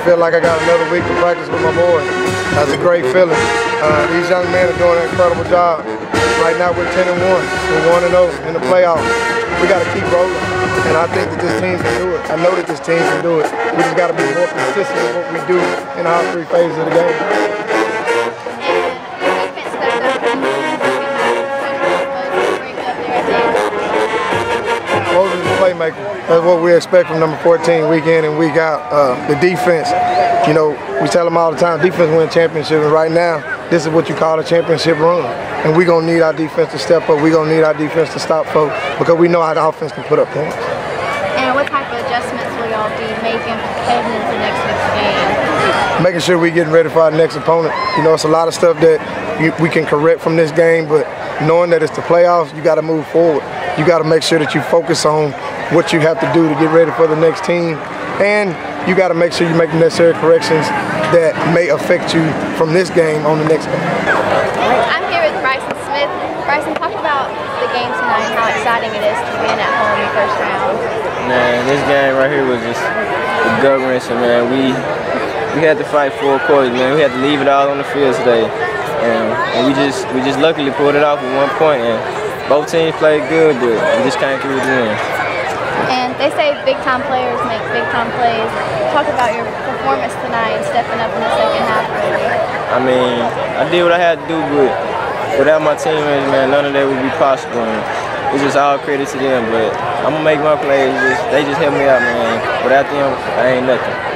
feel like I got another week to practice with my boys. That's a great feeling. These young men are doing an incredible job. Right now we're 10-1. We're 1-0 in the playoffs. We got to keep rolling. And I think that this team can do it. I know that this team can do it. We just got to be more consistent with what we do in all three phases of the game. Moses is a playmaker. That's what we expect from number 14 week in and week out. The defense, you know, we tell them all the time, defense wins championships. And right now, this is what you call a championship run. And we're going to need our defense to step up. We're going to need our defense to stop folks because we know how the offense can put up points. And what type of adjustments will y'all be making heading into next week's game? Making sure we're getting ready for our next opponent. You know, it's a lot of stuff that we can correct from this game, but knowing that it's the playoffs, you got to move forward. You got to make sure that you focus on what you have to do to get ready for the next team. And you got to make sure you make the necessary corrections that may affect you from this game on the next game. I'm here with Bryson Smith. Bryson, talk about the game tonight and how exciting it is to win at home in the first round. Man, this game right here was just a gut wrencher, man. We had to fight 4 quarters, man. We had to leave it all on the field today, and we just luckily pulled it off with 1 point. And both teams played good, but we just came through the win. And they say big-time players make big-time plays. Talk about your performance tonight and stepping up in the second half, really. I mean, I did what I had to do, but without my teammates, man, none of that would be possible. And it's just all credit to them, but I'm going to make my plays. They just help me out, man. Without them, I ain't nothing.